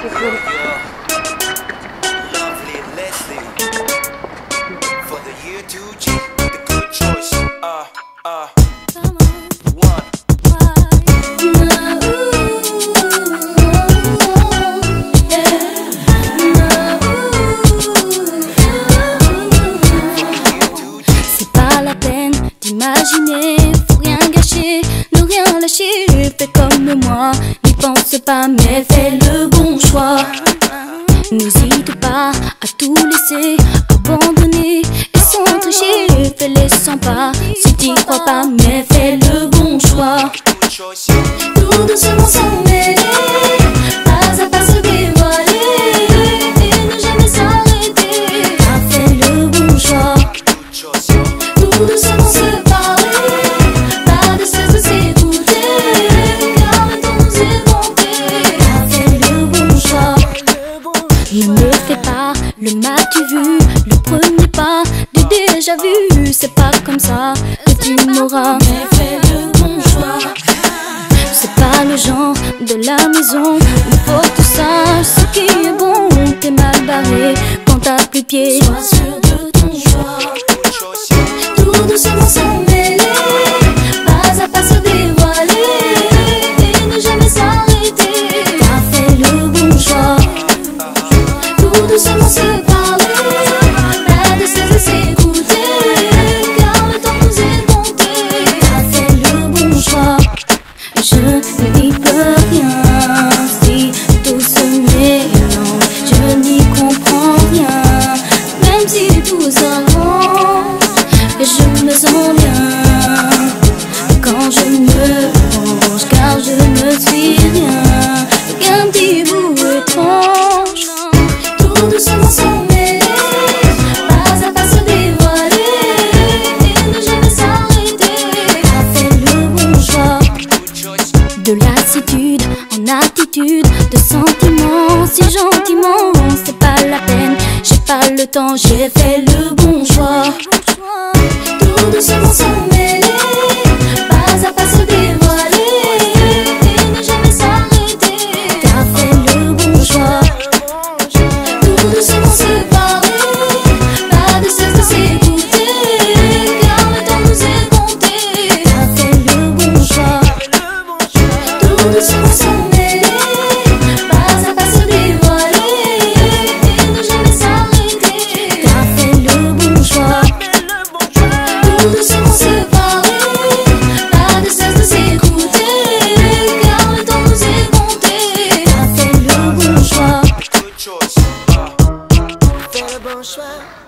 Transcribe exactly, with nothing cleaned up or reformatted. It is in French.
Lovely Leslie for the year two G, the good choice. Uh, uh, one. C'est pas la peine d'imaginer, faut rien gâcher, ne rien lâcher. Fais comme moi, n'y pense pas, mais fais le bon choix. N'hésite pas à tout laisser, abandonner et sans tricher. Fais les cent pas, si t'y crois pas, mais fais le bon choix. Tout doucement sans mêler, pas à pas se dévoiler et ne jamais s'arrêter. T'as fait le bon choix. Tout doucement se parler, pas de cesse de s'écouter, car le temps nous est compté. T'as fait le bon choix. Ne me fais pas le m'as-tu vu, le premier pas du déjà vu. C'est pas comme ça que tu m'auras, mais fais le bon choix. C'est pas le genre de la maison où faut que tu saches ce qui est bon. T'es mal barré quand t'as plus pied. Sois sûr de ton choix. Tout doucement sans mêler, pas à pas se dévoiler et ne jamais s'arrêter. T'as fait le bon choix. Tout doucement se parler, pas de cesse de s'écouter, car le temps nous est compté. T'as fait le bon choix. Je ne n'y peux rien si tout se mélange. Je n'y comprends rien, même si tout s'arrange. Et je me sens bien quand je me penche, car je ne suis rien qu'un petit bout étrange. Tout doucement sans mêler, pas à pas se dévoiler et ne jamais s'arrêter. T'as fait le bon choix. De lassitude en attitude, de sentiments si gentiment. C'est pas la peine, j'ai pas le temps, j'ai fait le bon choix. Tout doucement sans mêler, pas à pas se dévoiler et ne jamais s'arrêter. T'as fait le bon choix. Tout doucement se parler, pas de cesse de s'écouter, car le temps nous est compté. T'as fait le bon choix. Tout doucement sans mêler, pas à pas se dévoiler et ne jamais s'arrêter. T'as fait le bon choix. Tout doucement se parler, pas de cesse de s'écouter, car le temps nous est compté. T'as fait le bon choix. Fais le bon choix.